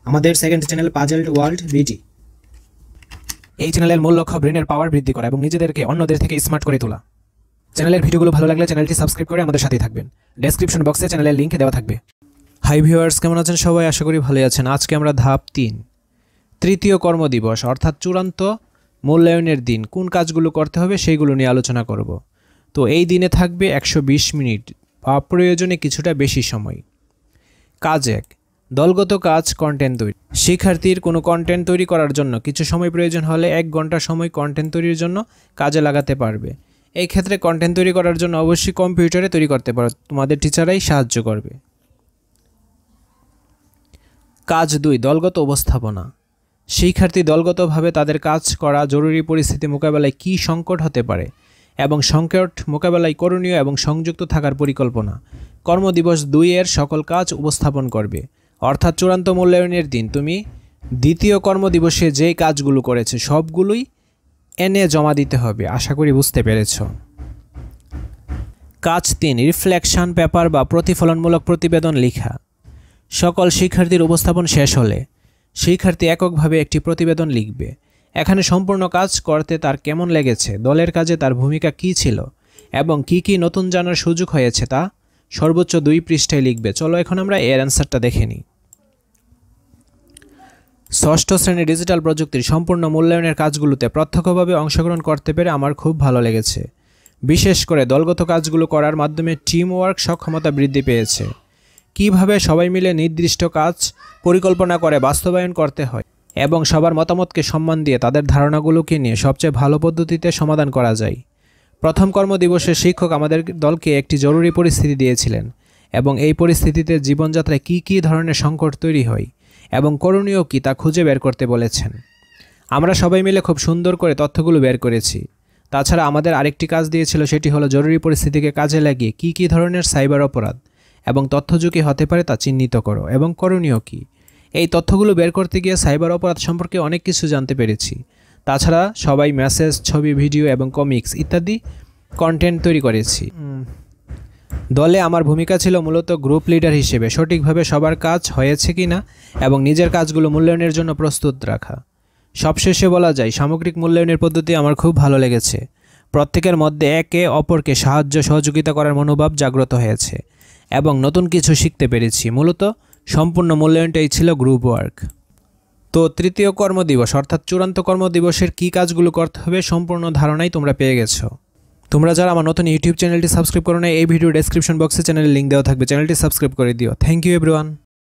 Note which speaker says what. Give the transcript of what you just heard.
Speaker 1: আমাদের second channel puzzled world বিটি। এই চ্যানেলের মূল লক্ষ্য ব্রেনের পাওয়ার বৃদ্ধি করা এবং নিজেদেরকে অন্যদের থেকে স্মার্ট করে তোলা। চ্যানেলের ভিডিওগুলো ভালো লাগলে চ্যানেলটি সাবস্ক্রাইব করে আমাদের সাথেই থাকবেন। ডেসক্রিপশন বক্সে চ্যানেলের লিংক দেওয়া থাকবে।
Speaker 2: হাই ভিউয়ার্স, কেমন আছেন সবাই? আশা করি ভালোই আছেন। আজকে আমরা ধাপ 3 তৃতীয় কর্মদিবস অর্থাৎ চূড়ান্ত মূল্যায়নের দিন কোন কাজগুলো করতে হবে সেইগুলো নিয়ে আলোচনা করব। তো এই দিনে থাকবে 120 মিনিট বা প্রয়োজনে কিছুটা বেশি সময়। কাজ 1, দলগত কাজ কন্টেন্ট তৈরি। শিক্ষার্থীর কোনো কন্টেন্ট তৈরি করার জন্য কিছু সময় প্রয়োজন হলে 1 ঘন্টা সময় কন্টেন্ট তৈরির জন্য কাজে লাগাতে পারবে। এই ক্ষেত্রে কন্টেন্ট তৈরি করার জন্য অবশ্যই কম্পিউটারে তৈরি করতে পারো, তোমাদের টিচাররাই সাহায্য করবে। কাজ 2, দলগত উপস্থাপনা। শিক্ষার্থী দলগতভাবে তাদের কাজ করা জরুরি পরিস্থিতি মোকাবেলায় কী সংকট হতে পারে এবং সংকট মোকাবেলায় করণীয় এবং সংযুক্ত থাকার পরিকল্পনা। কর্মদিবস 2 এর সকল কাজ উপস্থাপন করবে। অর্থাৎ চূড়ান্ত মূল্যায়নের দিন তুমি দ্বিতীয় কর্মদিবসে যে কাজগুলো করেছে সবগুলোই এনে জমা দিতে হবে। আশা করি বুঝতে পেরেছ। কাজ 3, রিফ্লেকশন পেপার বা প্রতিফলনমূলক প্রতিবেদন লেখা। সকল শিক্ষার্থীর উপস্থাপন শেষ হলে শিক্ষার্থী এককভাবে একটি প্রতিবেদন লিখবে। এখানে সম্পূর্ণ কাজ করতে তার কেমন লেগেছে, দলের কাজে তার ভূমিকা কী ছিল এবং কি কি নতুন জানার সুযোগ হয়েছে তা সর্বোচ্চ 2 পৃষ্ঠায় লিখবে। চলো এখন আমরা এর অ্যান্সারটা দেখে নিই। ষষ্ঠ শ্রেণী ডিজিটাল প্রযুক্তির সম্পূর্ণ মূল্যায়নের কাজগুলোতে প্রত্যক্ষভাবে অংশগ্রহণ করতে পেরে আমার খুব ভালো লেগেছে। বিশেষ করে দলগত কাজগুলো করার মাধ্যমে টিম ওয়ার্ক সক্ষমতা বৃদ্ধি পেয়েছে। কিভাবে সবাই মিলে নির্দিষ্ট কাজ পরিকল্পনা করে বাস্তবায়ন করতে হয় এবং সবার মতামতকে সম্মান দিয়ে তাদের ধারণাগুলোকে নিয়ে সবচেয়ে ভালো পদ্ধতিতে সমাধান করা যায়। প্রথম কর্মদিবসে শিক্ষক আমাদের দলকে একটি জরুরি পরিস্থিতি দিয়েছিলেন এবং এই পরিস্থিতিতে জীবনযাত্রায় কী কী ধরনের সংকট তৈরি হয় এবং করণীয় কী তা খুঁজে বের করতে বলেছেন। আমরা সবাই মিলে খুব সুন্দর করে তথ্যগুলো বের করেছি। তাছাড়া আমাদের আরেকটি কাজ দিয়েছিল, সেটি হলো জরুরি পরিস্থিতিকে কাজে লাগিয়ে কী কী ধরনের সাইবার অপরাধ এবং তথ্য ঝুঁকি হতে পারে তা চিহ্নিত করো এবং করণীয় কী। এই তথ্যগুলো বের করতে গিয়ে সাইবার অপরাধ সম্পর্কে অনেক কিছু জানতে পেরেছি। তাছাড়া সবাই মেসেজ, ছবি, ভিডিও এবং কমিক্স ইত্যাদি কন্টেন্ট তৈরি করেছি। দলে আমার ভূমিকা ছিল মূলত গ্রুপ লিডার হিসেবে সঠিকভাবে সবার কাজ হয়েছে কিনা এবং নিজের কাজগুলো মূল্যায়নের জন্য প্রস্তুত রাখা। সবশেষে বলা যায় সামগ্রিক মূল্যায়নের পদ্ধতি আমার খুব ভালো লেগেছে। প্রত্যেকের মধ্যে একে অপরকে সাহায্য সহযোগিতা করার মনোভাব জাগ্রত হয়েছে এবং নতুন কিছু শিখতে পেরেছি। মূলত সম্পূর্ণ মূল্যায়নটাই ছিল গ্রুপ ওয়ার্ক। তো তৃতীয় কর্মদিবস অর্থাৎ চূড়ান্ত কর্মদিবসের কী কাজগুলো করতে হবে সম্পূর্ণ ধারণাই তোমরা পেয়ে গেছো। তোমরা যারা আমার নতুন ইউটিউব চ্যানেলটি সাবস্ক্রাইব করো না, এই ভিডিও ডেসক্রিপশন বক্সে চ্যানেলের লিঙ্ক দেওয়া থাকবে, চ্যানেলটি সাবস্ক্রাইব করে দিও। Thank you everyone.